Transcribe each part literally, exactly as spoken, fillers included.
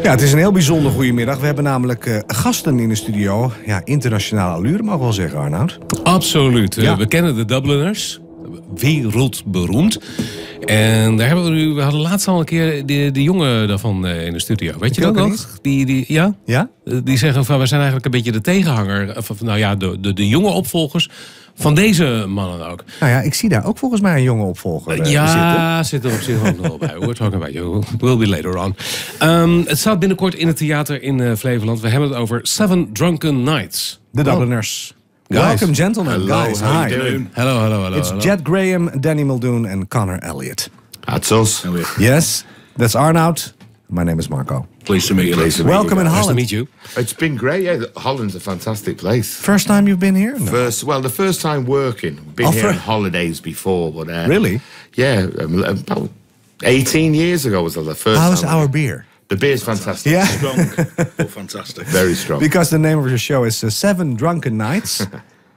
Ja, het is een heel bijzonder goedemiddag. We hebben namelijk uh, gasten in de studio. Ja, internationale allure, mag ik wel zeggen, Arnoud. Absoluut. Ja. Uh, we kennen de Dubliners. Wereldberoemd. En daar hebben we nu... We hadden laatst al een keer de, de jongen daarvan uh, in de studio. Weet je dat nog? Die, die, ja? Ja? Uh, die zeggen van, we zijn eigenlijk een beetje de tegenhanger. Of, nou ja, de, de, de jonge opvolgers van deze mannen ook. Nou ja, ik zie daar ook volgens mij een jonge opvolger uh, ja, zitten. zit er op zich ook nog wel bij. We're talking about you. We'll be later on. Um, het staat binnenkort in het theater in uh, Flevoland. We hebben het over Seven Drunken Nights. De Dubliners. Guys. Welcome, gentlemen. Hello, Guys, how hi. you doing? Hello, hello, hello. It's hello. Jet Graham, Danny Muldoon and Connor Elliott. That's us. Yes, that's Arnoud. My name is Marco. Pleased to meet you. Pleased to meet Welcome in you. Nice to Holland. meet you. It's been great. Yeah, Holland's a fantastic place. First time you've been here? No. First, well, the first time working. Been Oh, here for- on holidays before, but uh, Really? Yeah, um, about eighteen years ago was the first How's time. our beer? The beer's fantastic. Yeah, Strong. Oh, fantastic. Very strong. because the name of the show is uh, Seven Drunken Nights.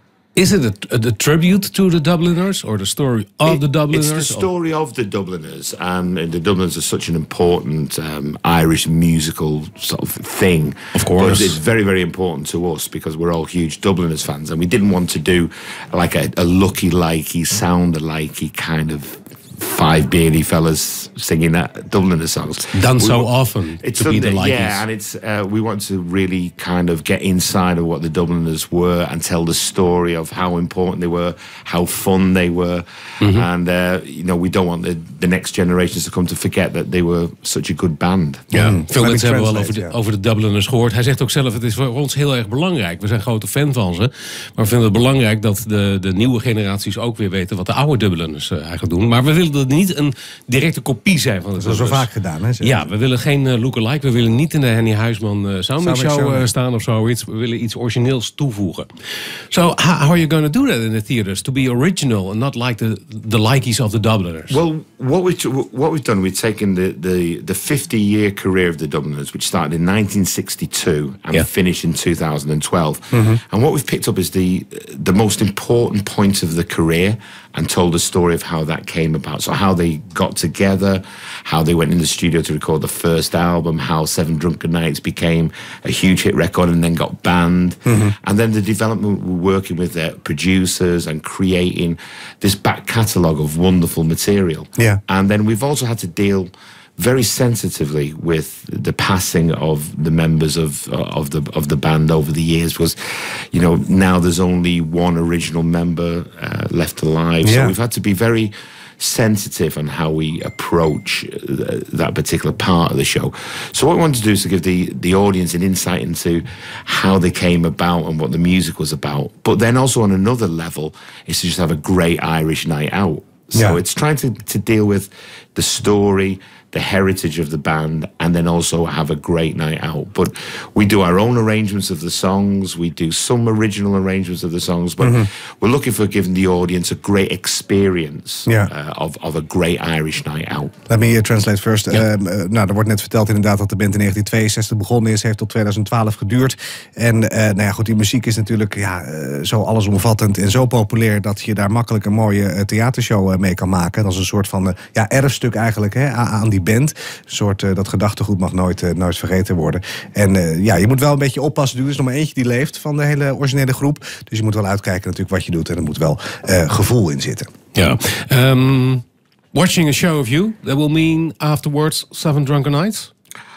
Is it a, a, a tribute to the Dubliners or the story of It- the Dubliners? It's the story of the Dubliners, and, and the Dubliners are such an important um, Irish musical sort of thing. Of course. But it's very, very important to us because we're all huge Dubliners fans, and we didn't want to do like a, a lucky likey, sound likey kind of five beardy fellas singing that Dubliner songs. Done We so wa- often It's to be the something- likies. yeah, and it's uh, we want to really kind of get inside of what the Dubliners were and tell the story of how important they were, how fun they were, Mm-hmm. and uh, you know we don't want the, the next generations to come to forget that they were such a good band. Ja, Mm. veel Let mensen me hebben wel over translate, de, ja. over de Dubliners gehoord. Hij zegt ook zelf, het is voor ons heel erg belangrijk. We zijn grote fan van ze. Maar we vinden het belangrijk dat de, de nieuwe generaties ook weer weten wat de oude Dubliners uh, eigenlijk doen. Maar we willen er niet een directe kopie zijn van de Dat is wel Dubliners. vaak gedaan, hè? zeg. Ja, we willen geen uh, lookalike. We willen niet in de Henny Huisman uh, Soundmix Soundmix Show Show. uh, staan of zoiets. We willen iets origineels toevoegen. So, how, how are you going to do that in the theaters? To be original and not like the, the likies of the Dubliners? Well, what we what we've done, we've taken the the the fifty year career of the Dubliners, which started in nineteen sixty-two and Yeah. finished in two thousand twelve, and what we've picked up is the the most important point of the career and told the story of how that came about. So how they got together, how they went in the studio to record the first album, how Seven Drunken Nights became a huge hit record and then got banned, and then the development we're working with their producers and creating this back catalogue of wonderful material. Yeah. And then we've also had to deal very sensitively with the passing of the members of of the of the band over the years, because you know now there's only one original member uh, left alive. So Yeah. we've had to be very sensitive on how we approach uh, that particular part of the show. So what we want to do is to give the the audience an insight into how they came about and what the music was about. But then also on another level is to just have a great Irish night out. So Yeah. it's trying to, to deal with the story, the heritage of the band, and then also have a great night out. But we do our own arrangements of the songs. We do some original arrangements of the songs, but we're looking for giving the audience a great experience Yeah. uh, of, of a great Irish night out. Let me uh, translate first. Ja. Um, uh, nou, er wordt net verteld inderdaad dat de band in negentien tweeënzestig begonnen is. Heeft tot tweeduizend twaalf geduurd. En uh, nou ja, goed, die muziek is natuurlijk ja, uh, zo allesomvattend en zo populair dat je daar makkelijk een mooie uh, theatershow uh, mee kan maken. Dat is een soort van uh, ja, erfstuk eigenlijk hè, aan, aan die band. Een soort uh, dat gedachtegoed mag nooit, uh, nooit vergeten worden. En uh, ja, je moet wel een beetje oppassen. Er is nog maar eentje die leeft van de hele originele groep. Dus je moet wel uitkijken natuurlijk wat je doet. En er moet wel uh, gevoel in zitten. Ja. Um, watching a show of you, that will mean afterwards Seven Drunken Nights?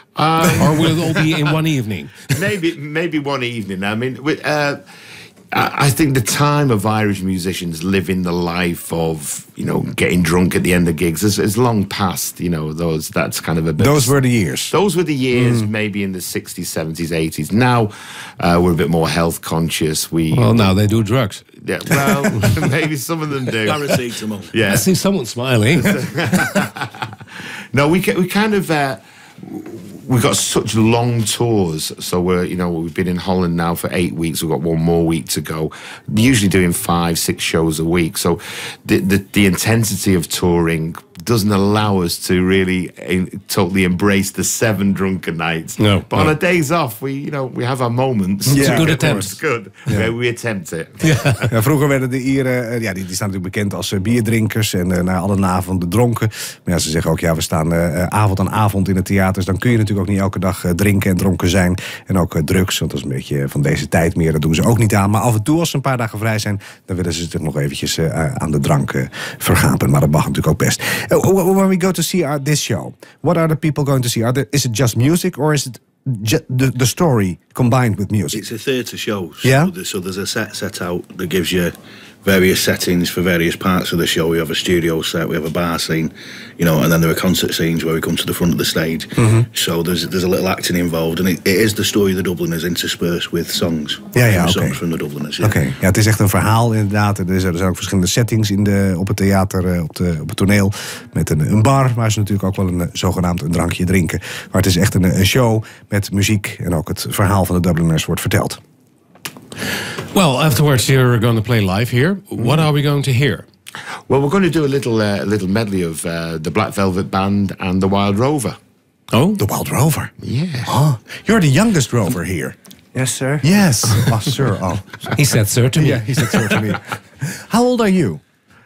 Um, Or will it all be in one evening? maybe maybe one evening. I mean, we- uh, I I think the time of Irish musicians living the life of you know getting drunk at the end of gigs is, is long past. You know, those that's kind of a bit. Those were the years. Those were the years, maybe in the sixties, seventies, eighties. Now uh, we're a bit more health conscious. We Well, now they do drugs. yeah, well, maybe some of them do. Paracetamol. Yeah. I see someone smiling. No, we ki- we kind of uh, we've got such long tours. So we're you know we've been in Holland now for eight weeks. We've got one more week to go. Usually doing five, six shows a week. So the the, the intensity of touring doesn't allow us to really uh, totally embrace the seven drunken nights. No, but no. on our days off, we you know we have our moments. It's a good It's attempt. good. Yeah. We attempt it. Ja, vroeger werden de Ieren, uh, ja, die, die staan natuurlijk bekend als uh, bierdrinkers en uh, na alle avonden dronken. Maar ja, ze zeggen ook, ja, we staan uh, avond aan avond in het theater. Dus dan kun je natuurlijk natuurlijk ook niet elke dag uh, drinken en dronken zijn. En ook uh, drugs, want dat is een beetje van deze tijd meer. Dat doen ze ook niet aan. Maar af en toe, als ze een paar dagen vrij zijn, dan willen ze zich nog eventjes uh, aan de drank uh, vergapen. Maar dat mag natuurlijk ook best. Uh, when we go to see our, this show, what are the people going to see? Are there, is it just music or is it ju- the, the story combined with music? It's a theatre show. So, Yeah? there's, so there's a set set out that gives you various settings for various parts of the show. We have a studio set, we have a bar scene, you know, and then there are concert scenes where we come to the front of the stage. Mm-hmm. So there's there's a little acting involved, and it, it is the story of the Dubliners interspersed with songs. Ja, ja, oké. Songs from the Dubliners. Oké, okay. Ja, het is echt een verhaal inderdaad. Er zijn, er zijn ook verschillende settings in de, op het theater, op, de, op het toneel. Met een, een bar, waar ze natuurlijk ook wel een zogenaamd een drankje drinken. Maar het is echt een, een show met muziek en ook het verhaal van de Dubliners wordt verteld. Well, afterwards you're going to play live here. What are we going to hear? Well, we're going to do a little uh, little medley of uh, the Black Velvet Band and the Wild Rover. Oh? The Wild Rover? Yeah. Oh, you're the youngest rover here. Yes, sir. Yes. Oh, sir. Oh. He said sir to me. Yeah, he said sir to me. How old are you,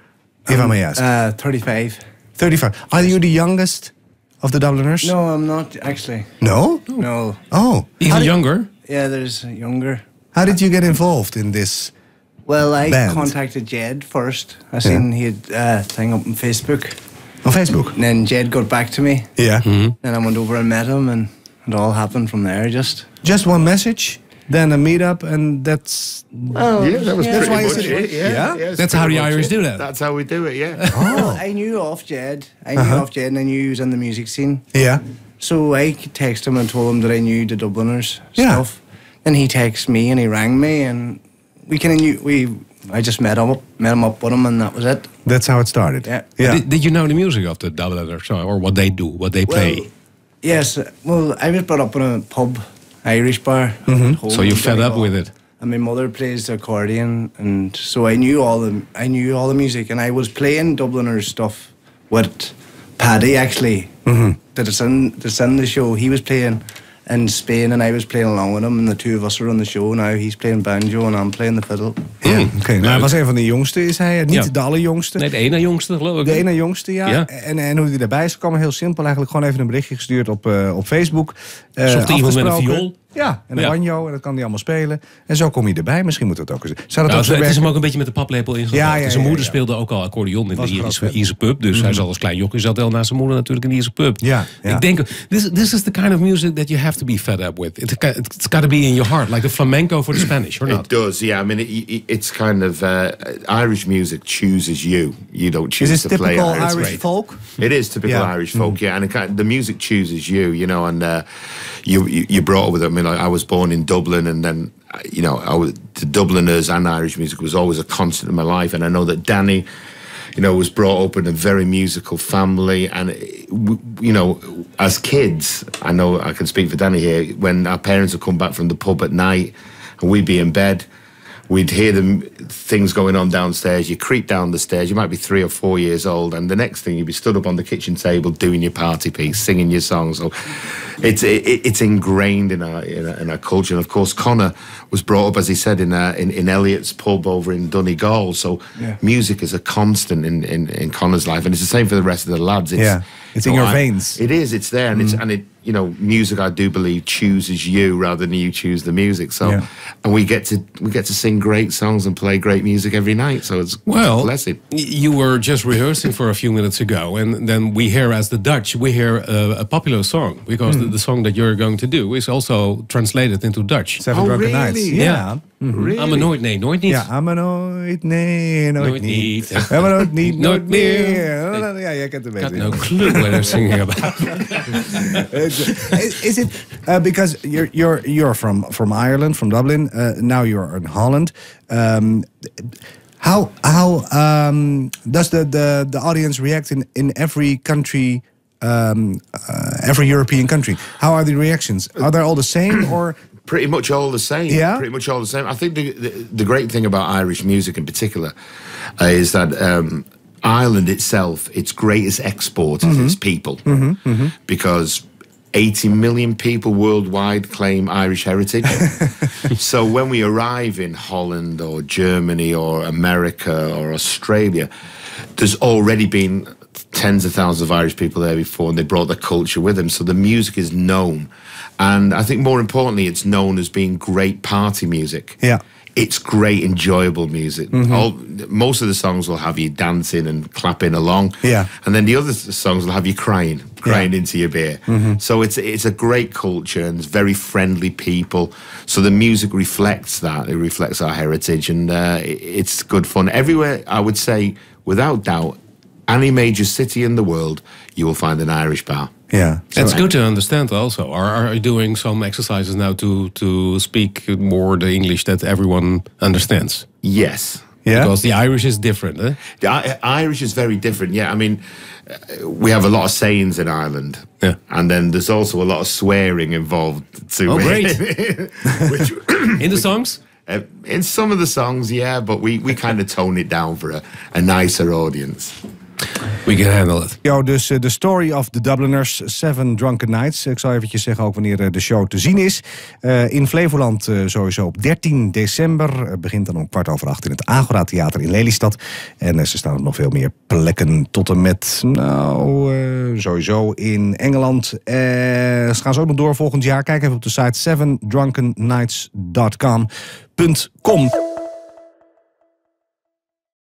if um, I may ask? Uh, thirty-five. thirty-five. Are you the youngest of the Dubliners? No, I'm not, actually. No? No. Oh. Even younger? Yeah, there's younger. How did you get involved in this? Well, I band? contacted Jed first. I seen he had a uh, thing up on Facebook. On Facebook? And then Jed got back to me. Yeah. Mm-hmm. Then I went over and met him, and it all happened from there, just. Just one message, then a meetup, and that's... Well, Yeah, that was yeah. pretty why much is it- it. Yeah, Yeah? yeah, That's how pretty the much Irish it. do that. That's how we do it. Yeah. Oh. I knew off Jed. I knew Uh-huh. off Jed, and I knew he was in the music scene. Yeah. So I texted him and told him that I knew the Dubliners Yeah. stuff. Then he texted me and he rang me, and we kind of knew we. I just met him up, met him up with him, and that was it. That's how it started. Yeah. Yeah. Did, did you know the music of the Dubliners or what they do, what they play? Well, yes. uh, Well, I was brought up in a pub, Irish bar. Mm-hmm. So you're fed up with it? And my mother plays the accordion, and so I knew all the I knew all the music, and I was playing Dubliners stuff with Paddy actually. Mm-hmm. That's in that's in the show. He was playing in Spain, and I was playing along with him, and the two of us are on the show now. He's playing banjo, and I'm playing the fiddle. Ja, oké. Okay. Nou, hij was een van de jongste, is hij. Niet Ja. de allerjongste. Nee, de ene jongste geloof ik. De ene jongste, ja. Ja. En, en hoe hij erbij is gekomen, heel simpel. Eigenlijk gewoon even een berichtje gestuurd op, uh, op Facebook. Uh, Zocht iemand met een afgesproken. viool? Ja, en een Ja. banjo. En dat kan hij allemaal spelen. En zo kom je erbij. Misschien moet het ook eens... Zou dat Nou, ook het, zo het is werken? hem ook een beetje met de paplepel ingegaan. Ja, ja, ja, zijn moeder ja, ja. speelde ook al accordeon in Was de een Ierse, groot fan. Ierse pub. Dus hij zat als klein jochie zat heel naast zijn moeder natuurlijk in de Ierse pub. Ja, ja. Ik denk, this, this is the kind of music that you have to be fed up with. It, it's got to be in your heart, like the flamenco for the Spanish, or It not? does, yeah. I mean, it, it, it's kind of uh, Irish music chooses you. You don't Is choose this to play typical Irish. Irish folk? It is typical Yeah. Irish folk, yeah, and it kind the music chooses you, you know, and uh, you, you you brought up with it. I mean, I, I was born in Dublin, and then uh, you know, I was, the Dubliners and Irish music was always a constant in my life, and I know that Danny, you know, was brought up in a very musical family, and uh, w- you know, as kids, I know I can speak for Danny here. When our parents would come back from the pub at night, and we'd be in bed. We'd hear them things going on downstairs. You creep down the stairs. You might be three or four years old, and the next thing you'd be stood up on the kitchen table doing your party piece, singing your song. So it's it, it's ingrained in our, in our in our culture. And of course, Connor was brought up, as he said, in uh, in, in Elliot's pub over in Donegal. So Yeah. music is a constant in, in, in Connor's life, and it's the same for the rest of the lads. It's, Yeah. It's in you know, your I- veins. It is. It's there, and it's and it. You know, music, I do believe, chooses you rather than you choose the music. So, Yeah. and we get to we get to sing great songs and play great music every night. So it's Well, a blessing. y- you were just rehearsing for a few minutes ago, and then we hear, as the Dutch, we hear uh, a popular song, because the, the song that you're going to do is also translated into Dutch. Seven Oh, Drunken really? Nights. Ja. Ja. Really? I'm a nooit, nee, nooit niet. Ja, maar nooit, nee, nooit, Nooit niet. niet. Ja, maar nooit niet, nooit Nooit meer. meer. Ja, jij kent het I got beter. no clue what they're singing about. is, is it uh, because you're you're you're from from Ireland, from Dublin? Uh, now you're in Holland. Um, how how um, does the, the the audience react in in every country? Um, uh, every European country. How are the reactions? Are they all the same or? Pretty much all the same. Yeah? Pretty much all the same. I think the the, the great thing about Irish music in particular uh, is that um, Ireland itself, its greatest export is its people, because eighty million people worldwide claim Irish heritage. So when we arrive in Holland or Germany or America or Australia, there's already been tens of thousands of Irish people there before, and they brought their culture with them. So the music is known. And I think more importantly, it's known as being great party music. Yeah. It's great, enjoyable music. Mm-hmm. All, most of the songs will have you dancing and clapping along. Yeah. And then the other songs will have you crying, crying Yeah. into your beer. Mm-hmm. So it's it's a great culture and it's very friendly people. So the music reflects that. It reflects our heritage, and uh, it, it's good fun. Everywhere, I would say, without doubt, any major city in the world, you will find an Irish bar. Yeah. It's So- good to understand also. Are, are you doing some exercises now to, to speak more the English that everyone understands? Yes. Yeah. Because the Irish is different, eh? The I- Irish is very different. Yeah, I mean, uh, we have a lot of sayings in Ireland. Yeah. And then there's also a lot of swearing involved too. Oh, great. Which, In the songs? uh, in some of the songs, yeah, but we, we kind of tone it down for a, a nicer audience. We can handle it. Yo, dus de uh, Story of the Dubliners, Seven Drunken Nights. Ik zal eventjes zeggen ook wanneer uh, de show te zien is. Uh, in Flevoland uh, sowieso op dertien december. Uh, begint dan om kwart over acht in het Agora Theater in Lelystad. En uh, ze staan op nog veel meer plekken tot en met, nou, uh, sowieso in Engeland. Uh, ze gaan zo ook nog door volgend jaar. Kijk even op de site seven drunken nights dot com.